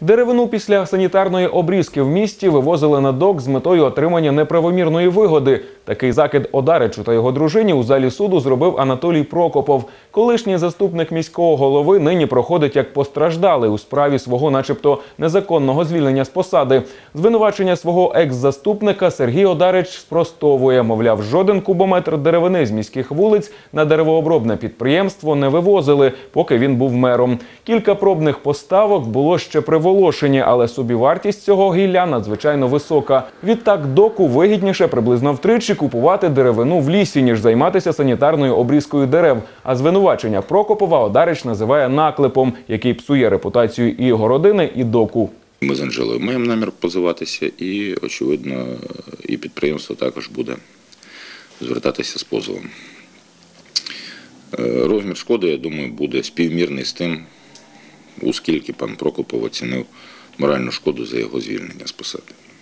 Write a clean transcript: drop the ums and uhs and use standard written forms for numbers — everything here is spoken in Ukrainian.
Деревину після санітарної обрізки в місті вивозили на док з метою отримання неправомірної вигоди. Такий закид Одаричу та його дружині у залі суду зробив Анатолій Прокопов. Колишній заступник міського голови нині проходить як постраждалий у справі свого начебто незаконного звільнення з посади. Звинувачення свого екс-заступника Сергій Одарич спростовує. Мовляв, жоден кубометр деревини з міських вулиць на деревообробне підприємство не вивозили, поки він був мером. Кілька пробних поставок було ще при Волошині, але собівартість цього гілля надзвичайно висока. Відтак доку вигідніше приблизно втричі купувати деревину в лісі, ніж займатися санітарною обрізкою дерев. А звинувачення Прокопова Одарич називає наклепом, який псує репутацію і його родини, і доку. Ми з Анжелою маємо намір позиватися і, очевидно, і підприємство також буде звертатися з позовом. Розмір шкоди, я думаю, буде співмірний з тим, оскільки пан Прокопов оцінив моральну шкоду за його звільнення з посади.